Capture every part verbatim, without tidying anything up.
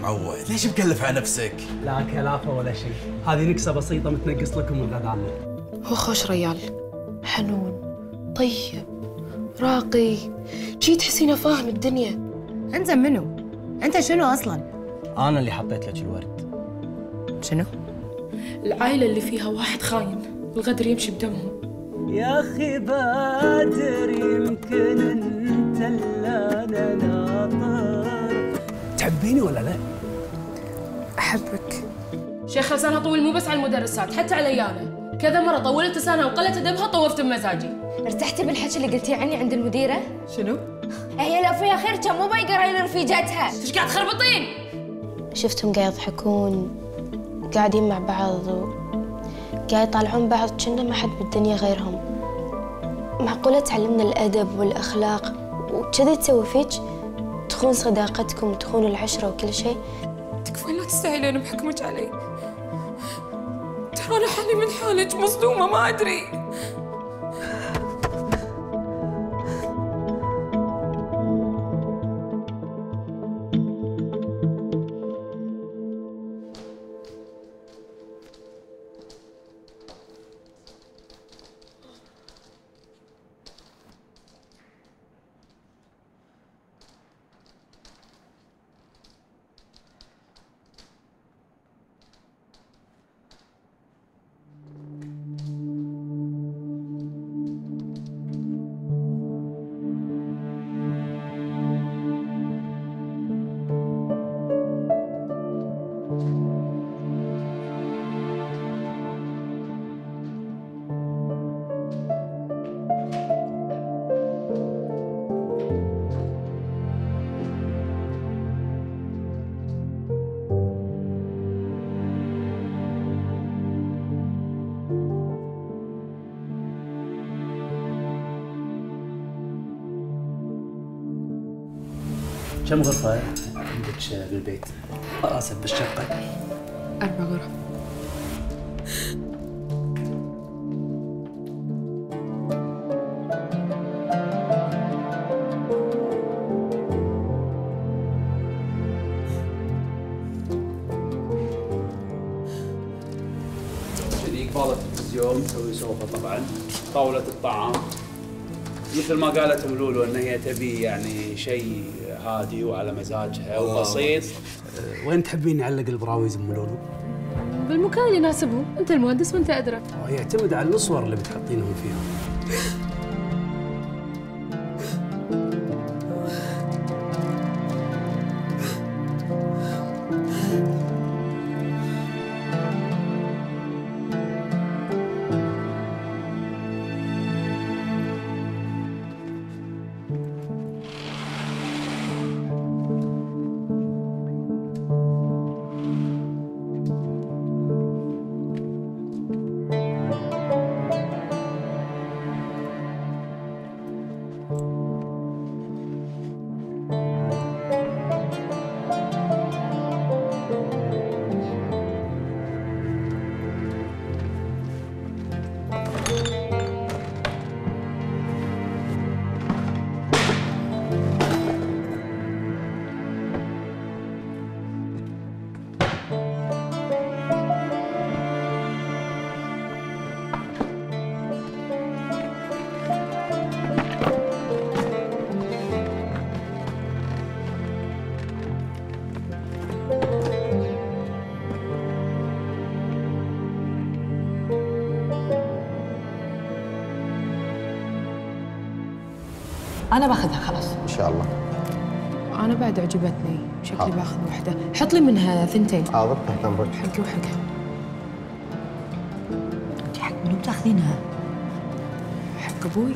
معود، ليش مكلف على نفسك؟ لا كلافه ولا شيء، هذه نكسه بسيطه متنقص لكم من غدانا. هو خوش ريال، حنون، طيب، راقي، جي تحسينه فاهم الدنيا. انت منو؟ انت شنو اصلا؟ انا اللي حطيت لك الورد. شنو؟ العائلة اللي فيها واحد خاين، الغدر يمشي بدمهم. يا اخي بادر يمكن انت اللي انا ناطر. تحبيني ولا لا؟ احبك. شيخ لسانها طويل مو بس على المدرسات، حتى علي انا. كذا مرة طولت لسانها وقلت ادبها طوفت بمزاجي. ارتحتي بالحكي اللي قلتيه عني عند المديرة؟ شنو؟ هي لو فيها خير كان مو بايقرا لرفيجتها. ايش قاعد تخربطين؟ شفتهم قاعد يضحكون، قاعدين مع بعض وقاعد يطالعون بعض كنا ما حد بالدنيا غيرهم. معقولة تعلمنا الأدب والأخلاق وكذي تسوي فيك؟ تخون صداقتكم وتخون العشرة وكل شيء. تكفين لا تستاهلين بحكمك علي. ترى أنا حالي من حالك، مصدومة ما أدري. كم غرفة عندك بالبيت؟ آسف بالشقة. أربع غرف. كذي قبالة التلفزيون نسوي سوفة طبعا، طاولة الطعام مثل ما قالت ام لولو ان هي تبي يعني شيء هادي وعلى مزاجها وبسيط. أه وين تحبين نعلق البراويز ام لولو؟ بالمكان اللي يناسبهم، انت المهندس وانت ادرى. يعتمد على الصور اللي بتحطينهم فيها. انا باخذها خلاص ان شاء الله. أنا بعد عجبتني، شكلي باخذ واحدة، حط لي منها ثنتين. حاضر تحت امرك. حقي وحقها. انت حق منو بتاخذينها؟ حق أبوي.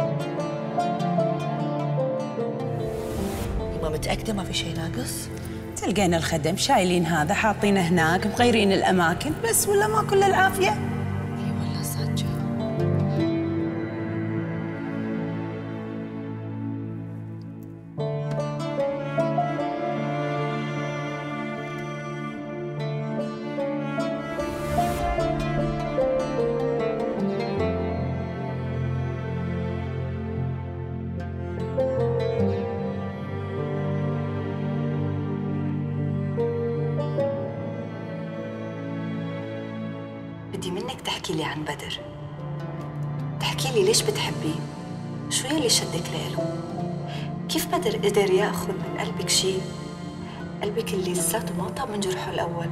متأكدة ما في شيء ناقص؟ تلقين الخدم شايلين هذا حاطينه هناك مغيرين الاماكن بس ولا ما كل العافيه؟ اي والله صدق. بدي منك تحكي لي عن بدر، تحكي لي ليش بتحبيه، شو يلي شدك له، كيف بدر قدر ياخذ من قلبك شيء، قلبك اللي لساته ما طاب من جرحه الاول.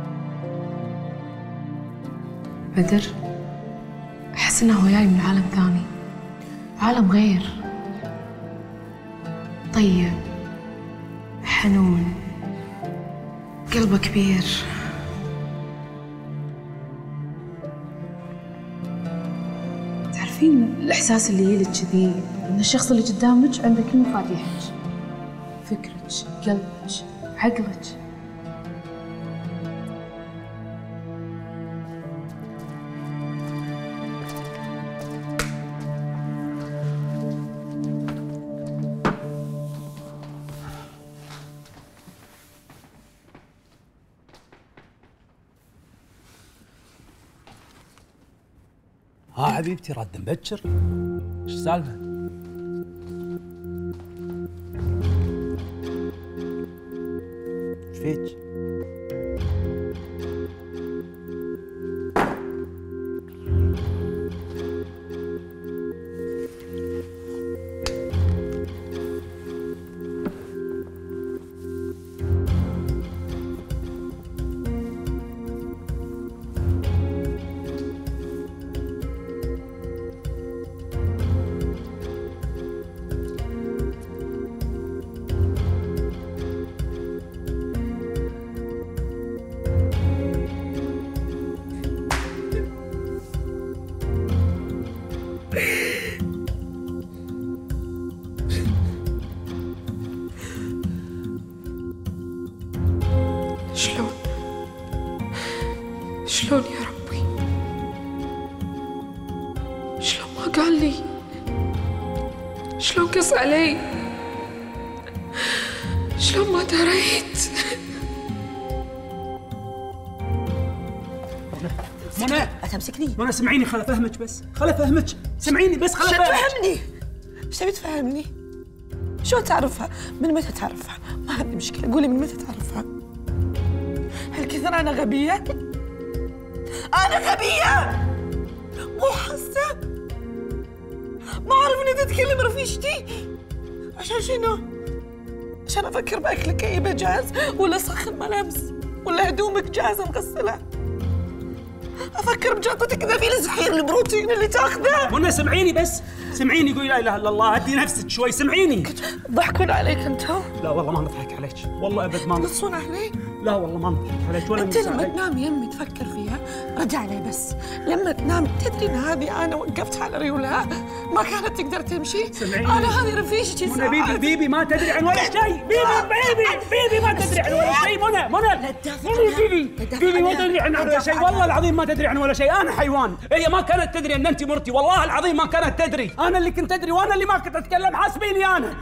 بدر أحس إنه هو جاي من عالم ثاني، عالم غير، طيب حنون، قلبه كبير. تعرفين الإحساس اللي يجيلك كذي إن الشخص اللي قدامك عنده كل مفاتيحك، فكرك، قلبك، عقلك. ها حبيبتي راد مبكر؟ ايش السالفه؟ ايش فيك؟ شلون؟ شلون يا ربي؟ شلون ما قال لي؟ شلون قص علي؟ شلون ما دريت؟ منى تمسكني منى سمعيني خل افهمك بس، خل افهمك، سمعيني بس خل شو افهمك. تفهمني؟ ايش تبي تفهمني؟ شو تعرفها؟ من متى تعرفها؟ ما عندي مشكلة، قولي من متى تعرفها؟ هالكثر أنا غبية؟ أنا غبية؟ مو حاسة؟ ما أعرف إني تتكلم رفيجتي؟ عشان شنو؟ عشان أفكر بأكلك أي جاهز ولا سخن ملابس ولا هدومك جاهزة مغسلة؟ أفكر بجاطتك إذا في الزحير البروتين اللي تاخذه. منى سمعيني بس، سمعيني قولي لا اله الا الله، هدي نفسك شوي، سمعيني. ضحكون عليك انتم؟ لا والله ما نضحك عليك، والله ابد ما نضحك. يقصون علي؟ لا والله ما نضحك عليك ولا انت نقص لما عليك. تنام يمي تفكر فيها، رجع علي بس، لما تنام تدري ان هذه انا وقفت على ريولها ما كانت تقدر تمشي؟ سمعيني. انا هذه رفيجتي منى بيبي بيبي ما تدري عن ولا شيء، بيبي بيبي بيبي ما تدري عن ولا شيء، منى منى منى بيبي بيبي ما تدري عن ولا شيء، والله العظيم ما تدري عن ولا شيء، انا حيوان، هي ما كانت تدري ان انت مرتي، والله العظيم ما كانت تدري، انا اللي كنت ادري وانا اللي ما كنت اتكلم، حاسبيني انا.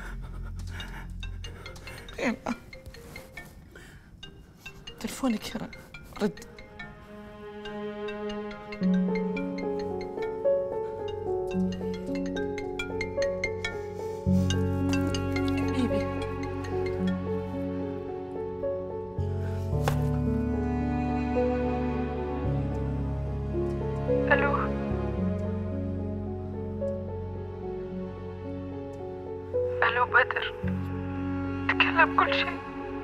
يلا تلفونك يرن، رد. بيبي ألو ألو بدر، تكلم كل شيء.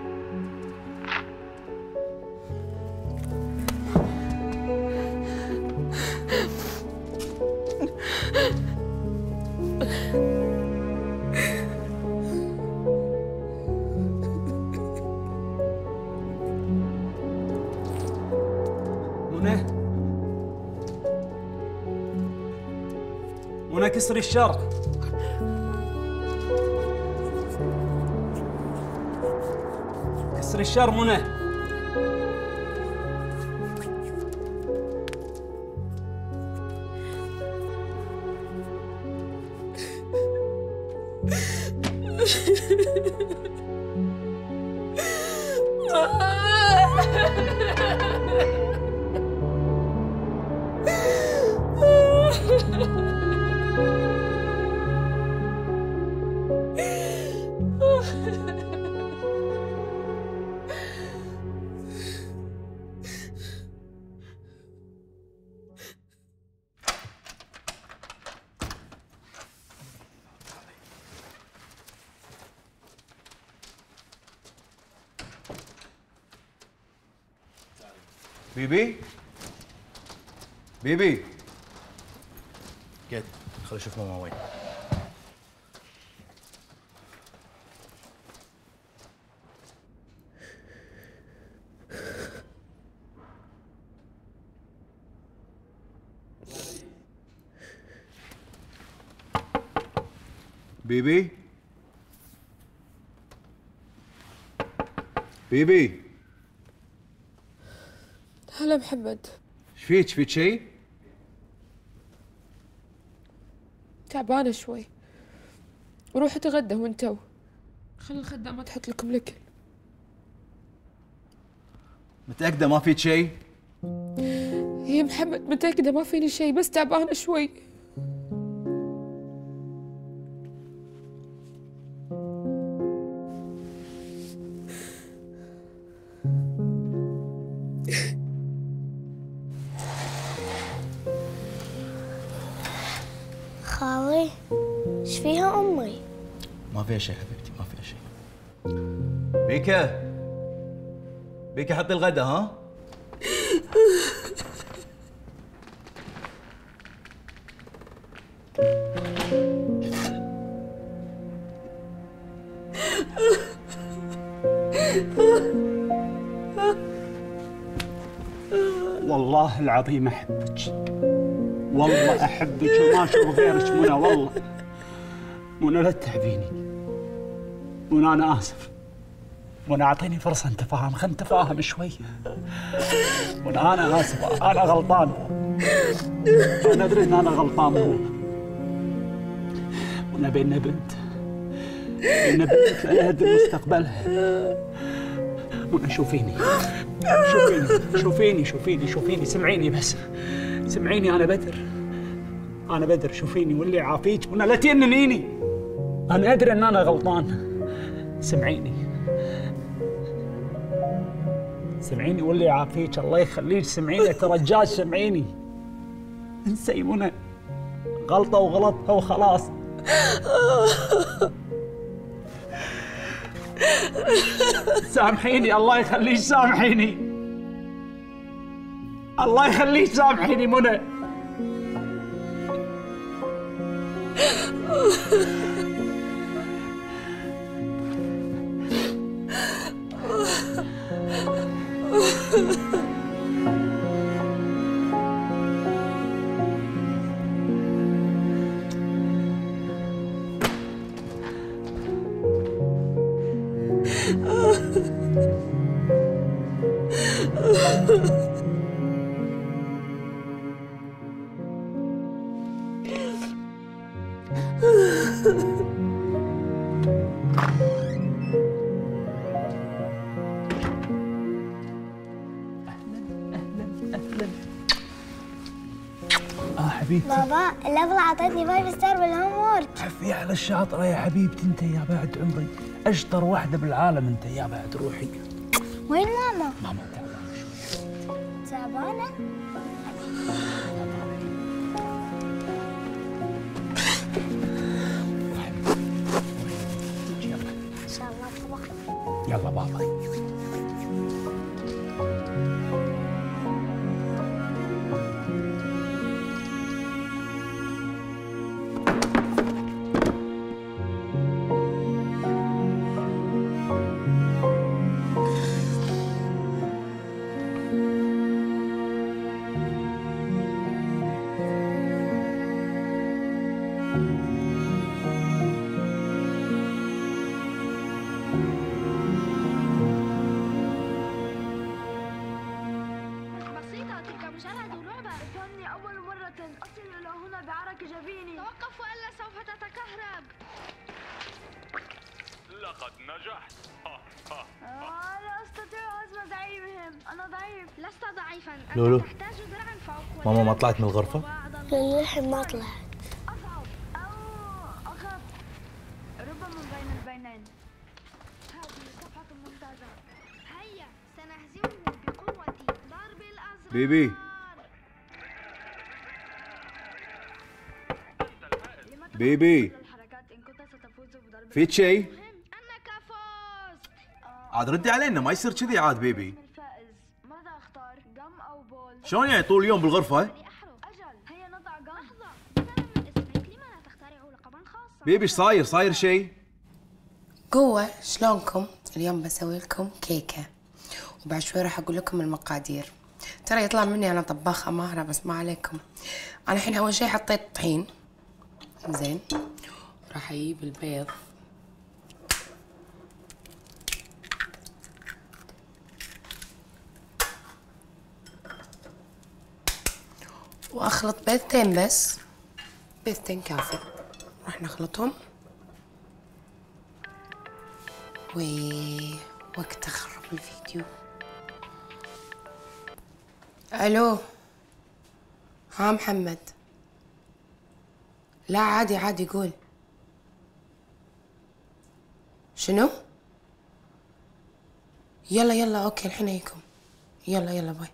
منى منى كسري الشر. كسر الشر منى. بيبي بيبي قد خلي اشوف ماما وين. بيبي بيبي هلا محمد. ايش فيك؟ فيك شيء؟ تعبانة شوي. روح اتغدى وانتو. خلي الخدامة تحط لكم الأكل. متأكدة ما فيك شيء؟ يا محمد متأكدة ما فيني شيء، بس تعبانة شوي. خالي ايش فيها امي؟ ما فيها شيء حبيبتي، ما فيها شيء. بيكا بيكا حطي الغدا ها؟ والله العظيم احبك، والله احبك وما اشوف غيرك منى. والله منى لا تتعبيني منى، انا اسف منى، اعطيني فرصه نتفاهم، خلينا نتفاهم شوي منى. انا اسف، انا غلطان، انا ادري ان انا غلطان منى. منى بيننا بنت، بيننا بنت لا يهدم مستقبلها. منى شوفيني شوفيني شوفيني شوفيني شوفيني سمعيني بس، سمعيني. أنا بدر، أنا بدر، شوفيني واللي يعافيك منى، لا تجننيني. أنا أدري إن أنا غلطان، سمعيني سمعيني واللي يعافيك، الله يخليك سمعيني، أترجاك سمعيني. انسي منى، غلطة وغلطها وخلاص. سامحيني، الله يخليك سامحيني، الله يخليك سامحيني منى. بابا الليفل اعطتني فايف ستار بالهوم وورك. حفي على الشاطرة يا حبيبتي، انت يا بعد عمري اشطر واحدة بالعالم، انت يا بعد روحي. وين ماما؟ ماما تعبانة شوي. تعبانة؟ ان شاء الله طبعا. يلا بابا. أصل إلى هنا بعرق جبيني. توقف وإلا سوف تتكهرب. لقد نجحت. آه لا أستطيع هزم زعيمهم، أنا ضعيف. لست ضعيفا، أنت لولو. تحتاج درعا فوق. ماما ما طلعت من الغرفة؟ للحين ما طلعت. أصعب أو أخف، ربما بين البينين. هذه صفحة ممتازة. هيا سنهزمه بقوتي. ضرب الأزرار. بيبي بيبي فيك شيء؟ عاد ردي علينا، ما يصير كذي عاد بيبي. ماذا اختار؟ قم او بول؟ شلون يعني طول اليوم بالغرفة؟ اجل هيا نضع قم. لحظة، بدلا من اسمك لما لا تخترع لقبا خاصا؟ بيبي ايش صاير؟ صاير شيء؟ قوة، شلونكم؟ اليوم بسوي لكم كيكة وبعد شوي راح اقول لكم المقادير. ترى يطلع مني انا طباخة ماهرة بس ما عليكم. انا الحين اول شيء حطيت طحين زين، راح اجيب البيض واخلط بيضتين بس، بيضتين كافي. راح نخلطهم و وقت اخرب الفيديو. الو ها محمد؟ لا عادي عادي قول. شنو؟ يلا يلا اوكي الحين اجيكم. يلا يلا باي.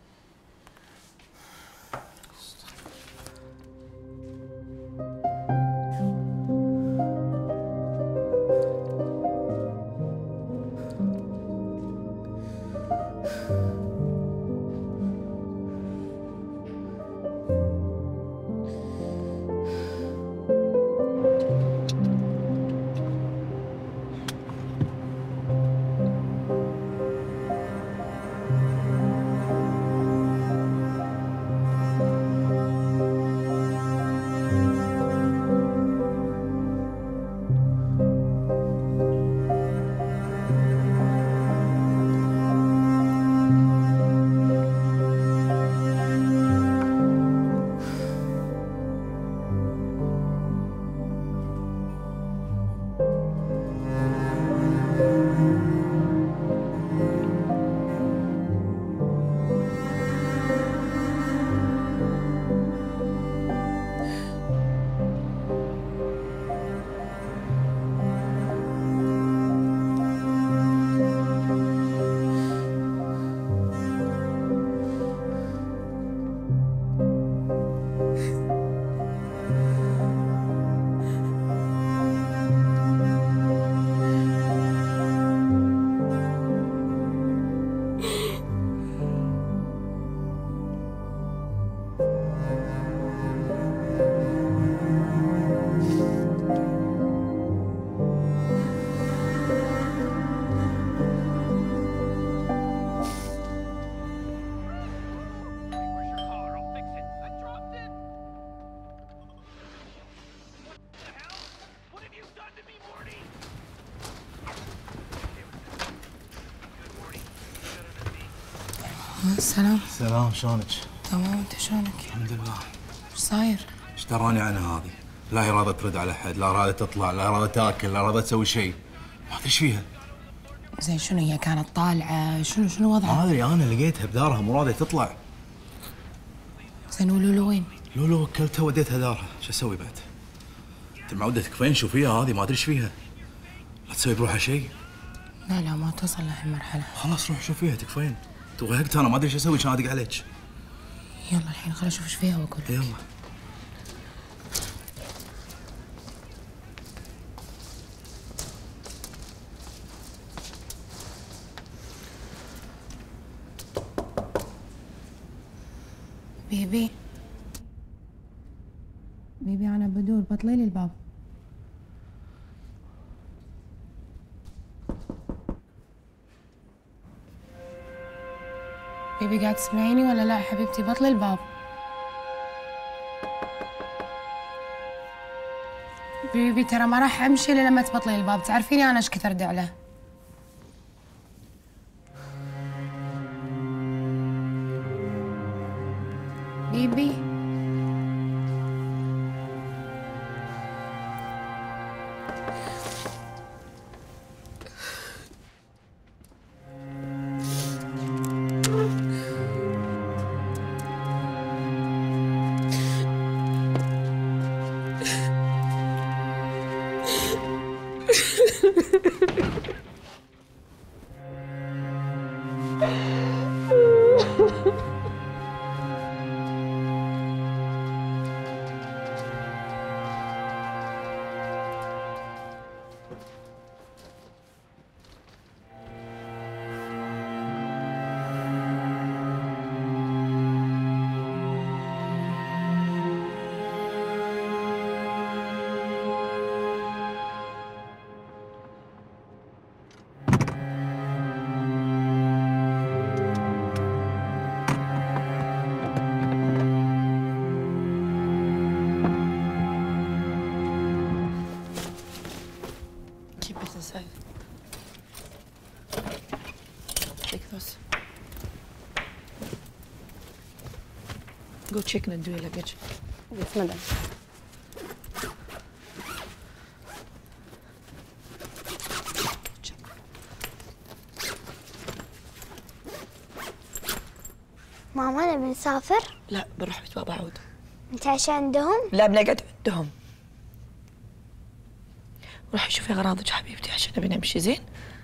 السلام. سلام، شلونك؟ تمام، انت شلونك؟ الحمد لله. ايش صاير؟ ايش دراني عنها هذه؟ لا هي راضت ترد على حد، لا راضت تطلع، لا راضت تاكل، لا راضت تسوي شيء. ما ادري ايش فيها. زين شنو هي كانت طالعة؟ شنو شنو وضعها؟ ما ادري، انا لقيتها بدارها مو راضية تطلع. زين ولولو وين؟ لولو وكلتها وديتها دارها، شو اسوي بعد؟ انت معودة تكفين شوفيها هذه ما ادري ايش فيها. لا تسوي بروحها شيء. لا لا ما توصل لهالمرحلة. خلاص روح شوفيها تكفين. توهقت انا ما ادري ايش اسوي، كان ادق عليك. يلا الحين خل اشوف ايش فيها واقول لك. يلا. بيبي بيبي انا بدور، بطلي لي الباب. بيبي قاعد تسمعيني ولا لا حبيبتي؟ بطلي الباب. بيبي ترى ما راح امشي الا لما تبطلي الباب، تعرفيني انا ايش كثر دعله. بيبي Go check ندوي لك. Yes, madam. ماما نبي نسافر؟ لا بنروح بيت بابا عود. انت عايشة عندهم؟ لا بنقعد عندهم. روحي شوفي اغراضك حبيبتي عشان نبي نمشي زين؟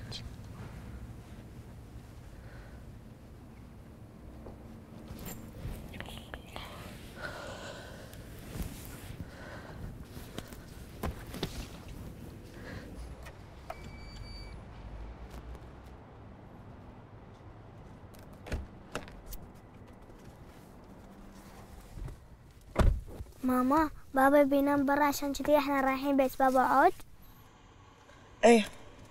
ماما بابا بينام برا عشان كذي احنا رايحين بيت بابا عود. ايه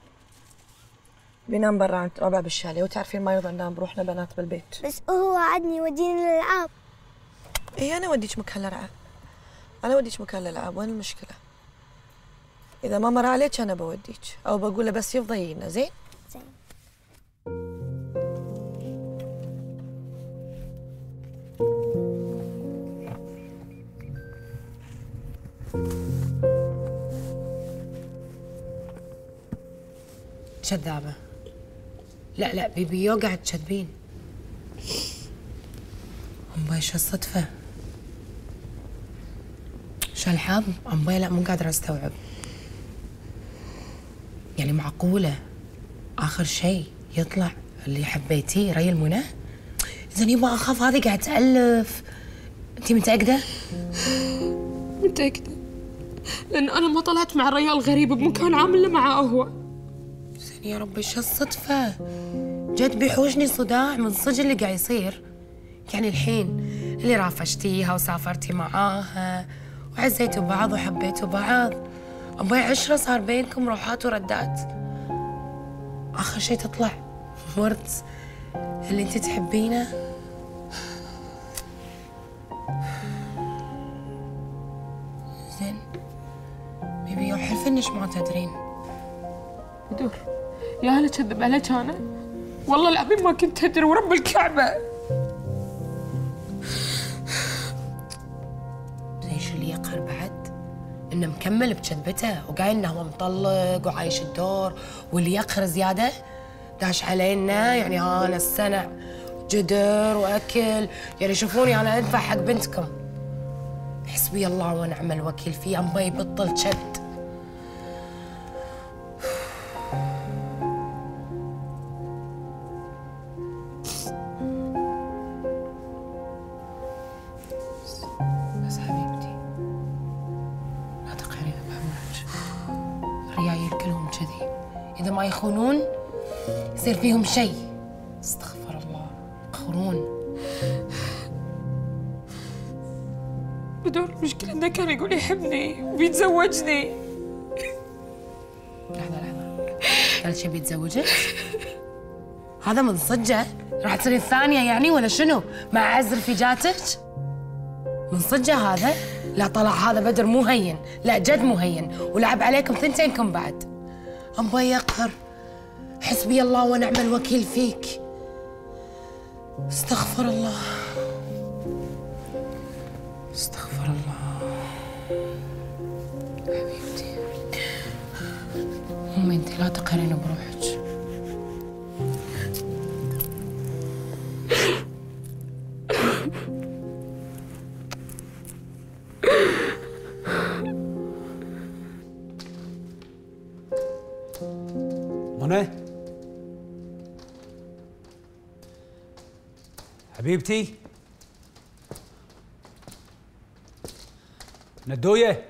بينام برا عند ربع بالشاليه، وتعرفين ما يرضى ننام بروحنا بنات بالبيت. بس هو وعدني يوديني للألعاب. ايه انا اوديك مكان الالعاب، انا اوديك مكان الالعاب، وين المشكله؟ اذا ما مر عليك انا بوديك، او بقول له بس يفضى يجينا. زين؟ زين. كذابة. لا لا بيبيو قاعد تكذبين. أمباي ايش الصدفة؟ شو الحاب؟ أمباي لا مو قادرة استوعب. يعني معقولة آخر شيء يطلع اللي حبيتيه ري المنى؟ زين يبا أخاف هذه قاعد تألف. أنتي متأكدة؟ متأكدة لأن أنا ما طلعت مع الرجال غريب بمكان عامل له معاه هو. زين يا ربي شو الصدفة؟ جد بيحوشني صداع من صدق اللي قاعد يصير. يعني الحين اللي رافشتيها وسافرتي معاها وعزيتوا بعض وحبيتوا بعض، أبوي عشرة صار بينكم روحات وردات، آخر شي تطلع ورد اللي انت تحبينه. زين بيبي حلف انش ما تدرين. بدور يا هلا كذب عليك أنا، والله العظيم ما كنت أدري ورب الكعبة. زين شو اللي يقهر بعد؟ إنه مكمل بكذبته وقايل إنه هو مطلق وعايش الدور، واللي يقهر زيادة داش علينا يعني ها أنا السنة جدر وأكل، يعني شوفوني أنا أدفع حق بنتكم. حسبي الله ونعم الوكيل فيه، أما يبطل شد. بس حبيبتي لا تقهرين بأمرك، الرجايل كلهم كذي، إذا ما يخونون يصير فيهم شيء. استغفر الله، يخونون. بدور المشكلة إنه كان يقول يحبني وبيتزوجني. لحظة لحظة، قال شي بيتزوجك؟ هذا من صجة؟ راح تصيرين الثانية يعني ولا شنو؟ مع أعز رفيجاتك؟ من صجة هذا؟ لا طلع هذا بدر مو هين، لا جد مو هين، ولعب عليكم ثنتينكم بعد. أبا يقهر، حسبي الله ونعم الوكيل فيك. استغفر الله، استغفر الله. حبيبتي أمي انتي لا تقهرين بروحك. منى حبيبتي، ندوية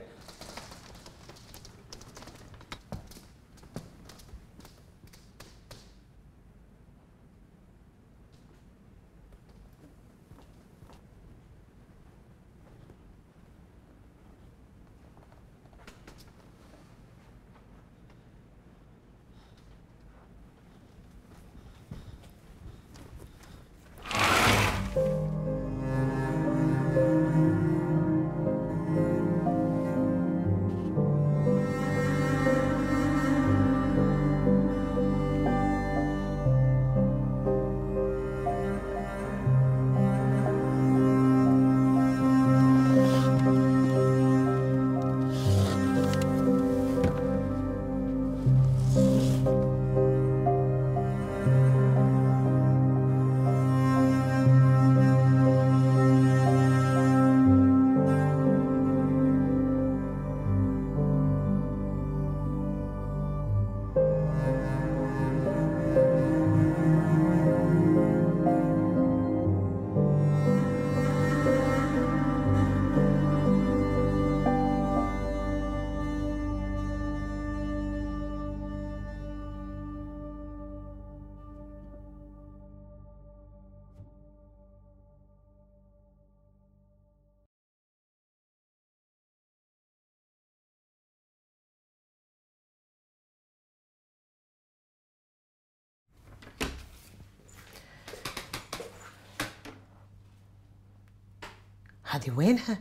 هذه وينها؟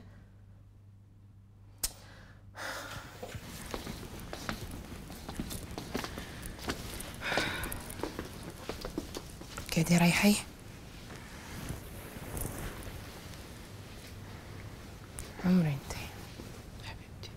قاعدة رايحي؟ عمري انت حبيبتي.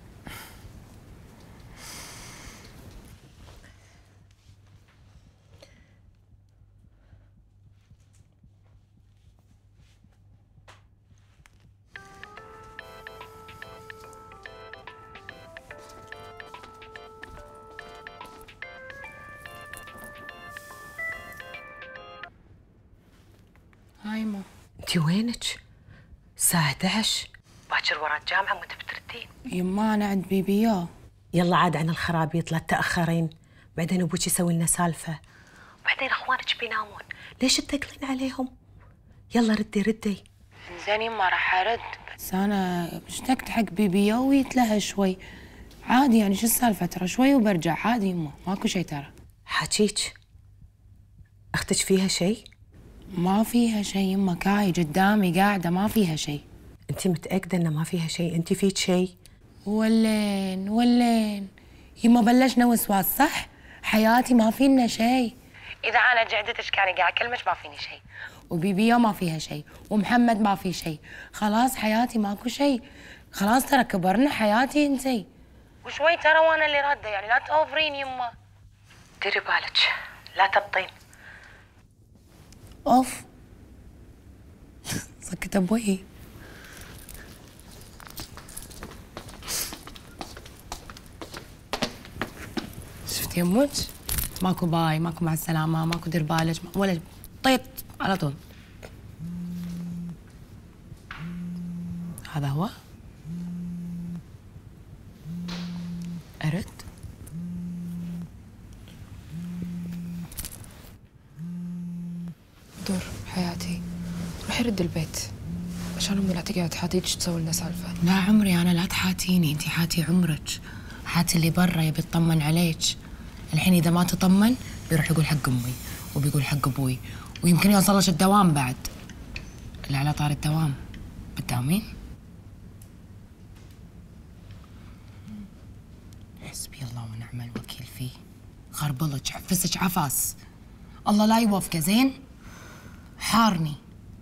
هاي ما انتي وينك؟ الساعة احد عشر باكر ورا الجامعة وانت بتردين. يما انا عند بيبيو. يلا عاد عن الخرابيط لا تتأخرين، بعدين ابوك يسوي لنا سالفة، وبعدين اخوانك بينامون، ليش تثقلين عليهم؟ يلا ردي ردي. زين يما راح ارد، بس انا اشتقت حق بيبيو ويتلهى شوي. عادي يعني شو السالفة، ترى شوي وبرجع عادي يما، ماكو شيء ترى. حاجيك اختك فيها شيء؟ ما فيها شيء يما، كاي قدامي قاعدة ما فيها شيء. انت متأكدة ان ما فيها شيء؟ انت فيك شيء؟ ولين ولين يما بلشنا وسواس صح؟ حياتي ما فينا شيء. اذا انا قعدتش كاني قاعد اكلمك ما فيني شيء، وبيبيو ما فيها شيء، ومحمد ما في شيء، خلاص حياتي ماكو شيء، خلاص ترى كبرنا حياتي انتي، وشوي ترى وانا اللي راده يعني لا تأوفرين يما. ديري بالك لا تبطين. اوف سكت ابوي. شفتي يمك؟ ماكو باي، ماكو مع السلامة، ماكو دير بالك ولا طيط على طول. هذا هو؟ أرد؟ دور حياتي روحي رد البيت عشان امي لا تقعد تحاتيك تسوي لنا سالفه. لا عمري انا لا تحاتيني، انت حاتي عمرك، حاتي اللي برا يبي يطمن عليك. الحين اذا ما تطمن بيروح يقول حق امي وبيقول حق ابوي ويمكن يوصلش الدوام بعد. اللي على طار الدوام بتداومين؟ حسبي الله ونعم الوكيل فيه، خربلك عفسك عفاس، الله لا يوفقه. زين حارني.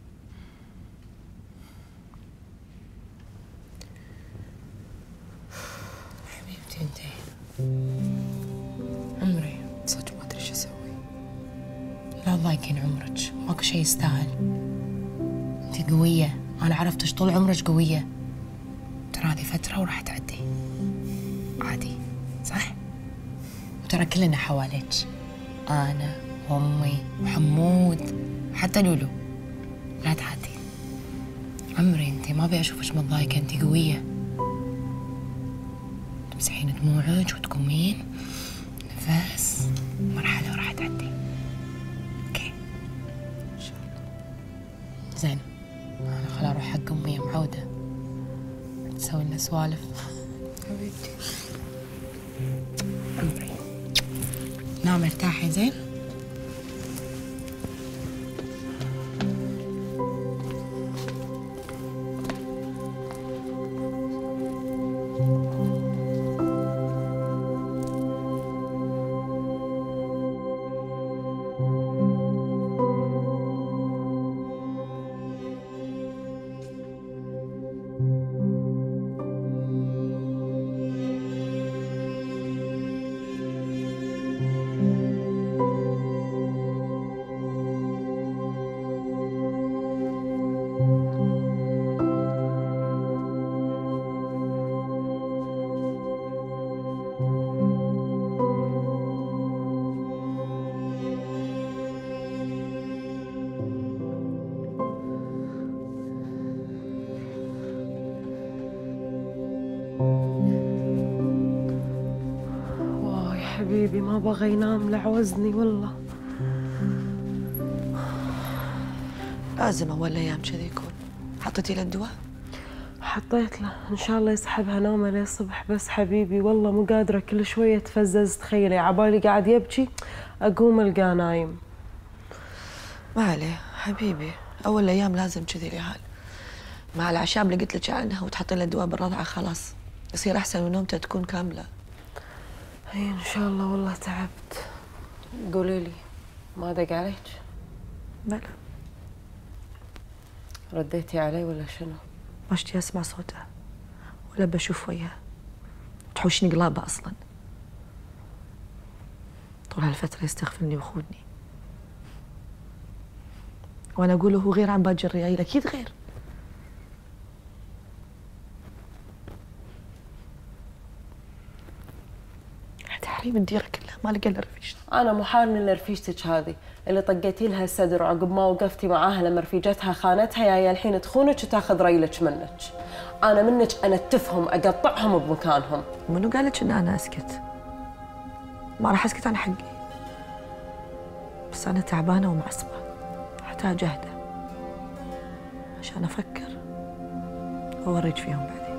حبيبتي انتي عمري صدق ما ادري شو اسوي. لا تضايقين عمرك، ماكو شيء يستاهل. انتي قوية، انا عرفتش طول عمرك قوية. ترى هذه فترة وراح تعدي عادي صح؟ وترى كلنا حواليك، انا وامي وحمود حتى لولو. لا تعدي عمري، انتي ما ابي اشوفك متضايقة، انتي قوية. تمسحين دموعك وتقومين نفس، مرحلة وراح تعدي. اوكي ان شاء الله. زين انا خلا اروح حق امي يا معودة تسوي لنا سوالف. حبيبتي عمري نام ارتاحي. زين واي حبيبي ما بغى ينام لعوزني والله. لازم اول ايام كذي يكون. حطيتي له الدواء؟ حطيت له ان شاء الله يسحب نومه للصبح. بس حبيبي والله مو قادره، كل شويه تفزز. تخيلي عبالي قاعد يبكي اقوم القاه نايم. ما عليه حبيبي، اول ايام لازم كذي الحال. مع الأعشاب اللي قلت لك عنها وتحطين له الدواء بالرضعة خلاص يصير أحسن ونومته تكون كاملة. هي إن شاء الله. والله تعبت. قولي لي ما دق عليك؟ بلى. رديتي علي ولا شنو؟ ما اشتي أسمع صوته ولا بشوف وياه. تحوشني قلابة أصلاً. طول هالفترة يستغفلني ويخونني. وأنا أقول هو غير عن باجي الريايل، أكيد غير. تحريم الديرة كلها ما لقى إلا رفيجتي. أنا مو حارني إلا رفيجتك هذه اللي طقيتي لها الصدر وعقب ما وقفتي معاها لما رفيجتها خانتها يا الحين تخونك وتاخذ ريلك منك. أنا منك أنا أتفهم أقطعهم بمكانهم. منو قال لك إن أنا أسكت؟ ما راح أسكت عن حقي. بس أنا تعبانة ومعصبة، أحتاج أهدى عشان أفكر وأوريك فيهم بعدين.